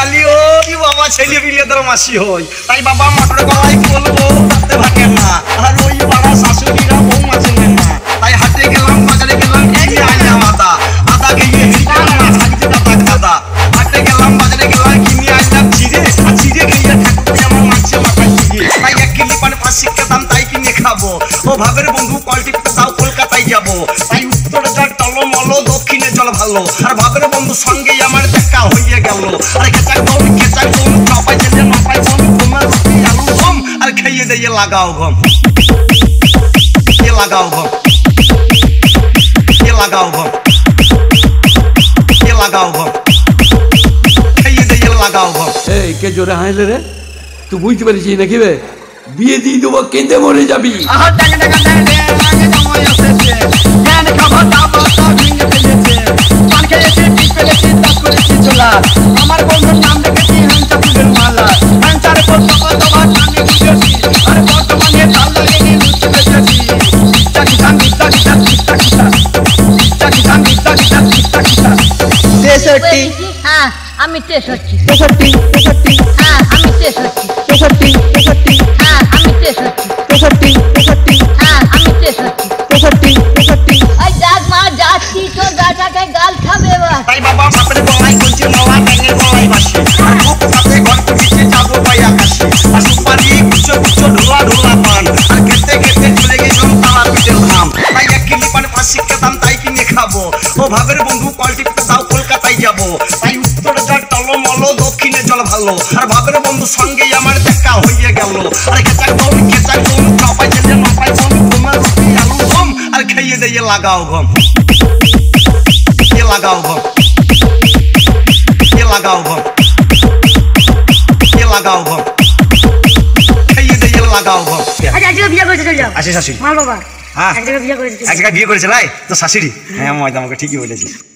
বালি ওই বাবা ছেলে বিলেদের মাসি হই তাই বাবা মটর গলায় বলবো তাতে ভাঙে না আর ওই বাবা শাশুড়িরা বউ মাছ নেন না তাই হাটে গেলাম বাজারে গেলাম কিনে আনলাম আদা আদা খেয়ে হিলতাম না থাকতে দাদা খাদা হাটে গেলাম বাজারে গেলাম কিনে আনলাম চিড়ে আর চিড়ে খেয়ে ঠাকুর আমার মাছে মাথায় চিড়ে তাই 1 কিলো পান 5 শিক্ষা দাম তাই কিনে খাবো ও ভাবের বন্ধু কোয়ালিটি তাও কলকাতায় যাবো তাই উত্তরে যা টলমল দক্ষিণে চল ভালো আর ভাবের বন্ধু সঙ্গে আমার দেখা হয়ে গেল আর খেচাক দম চাপাই ছেলে মাপাই বম তোমার রুটি আলু গম আর খাইয়ে দিয়ে লাগাও গম লাগাও গম লাগাও গম লাগাও গম খাইয়ে দিয়ে লাগাও গম। এই কে জোরে হাইলে রে তুই বুঝতে পারিস নাকি রে বিয়ে দিয়ে দেবো কেঁদে মরে যাবি। আমার বন্ধুর নাম রেখেছি হাংসা ফুলের মালা হাংসার পর সকাল তোমার নামে বুঝেছি আর বর্তমানে তাল লাগিয়ে লুচি বেঁচেছি চাকি চাকি চাকি চাকি চাকি চাকি চাকি চাকি চাকি চাকি 63 হ্যাঁ আমি 63 63 63 হ্যাঁ আমি 63 63 63 হ্যাঁ আমি 63 63 63 হ্যাঁ আমি 63 63 63 আই ডাক মা যাচ্ছি তোর গাছাকে গাল খাবে এবার তাই বাবা বাপের গলায় কঞ্চি মালা ব্যাঙের গলায় বাসি আর মুখ সাথে গল্প দিতে যাবো ভাই আকাশে আর সুপারি কুচো কুচো ঢোলা ঢোলা পান আর খেতে খেতে চলে গেলাম তালা পিঠের ধাম তাই 1 কিলো পান 5 শিক্ষা দাম তাই কিনে খাবো ও ভাবের বন্ধু কোয়ালিটি তাও কলকাতায় যাবো তাই উত্তরে যা টলমল দক্ষিণে চল ভালো আর ভাবের বন্ধু সঙ্গে আমার দেখা হয়ে গেল আর খেচাক দম চাপাই ছেলে মাপাই বম তোমার রুটি আলু গম আর খাইয়ে দিয়ে লাগাও গম লাগাও গম লাগাও গম লাগাও গম খাইয়ে দিয়ে লাগাও গম। আচ্ছা আজকে বিয়ে করেছে চল যাও আসে শাশুড়ি মার বাবা হ্যাঁ এক জায়গায় বিয়ে করেছে এক জায়গায় বিয়ে করেছে লাই তো শাশুড়ি হ্যাঁ ময়দা আমাকে ঠিকই বলেছিস।